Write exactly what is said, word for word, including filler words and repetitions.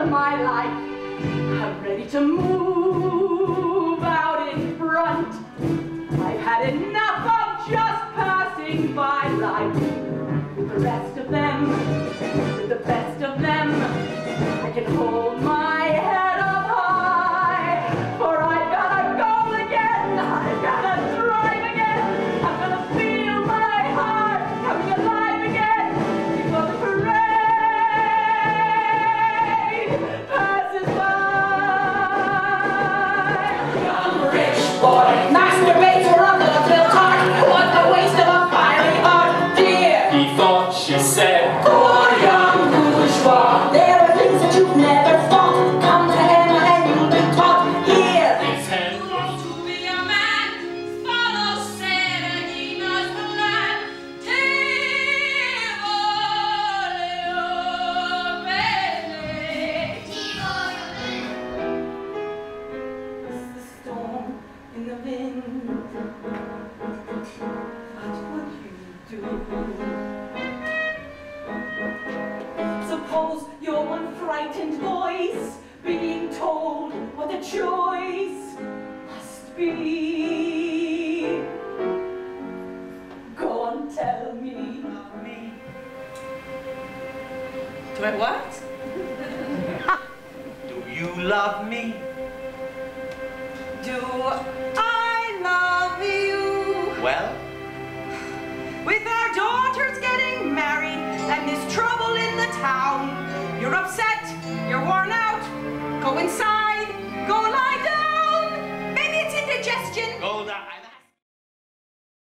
of my life. I'm ready to move out in front. I've had enough of just passing by life. With the rest of them, with the best of them, I can hold my head up high. For I've got a goal again, I've got to thrive again. I'm gonna feel my heart coming alive again before the parade passes by. Young rich boy, masturbates were under the pill talk. What a waste of a fiery heart, dear. He thought she said, poor young bourgeois. There are things that you've never thought. Come to Emma and you'll be taught here. his head You want to be a man, follow Saraghina's plan. It's the storm in the wind. What would you do? Suppose you're one frightened voice being told what the choice must be. Go on, tell me. Me. Do I what? Do you love me? Do I love you? Well, With our daughters getting married and this trouble in the town, you're upset, you're worn out. Go inside, go lie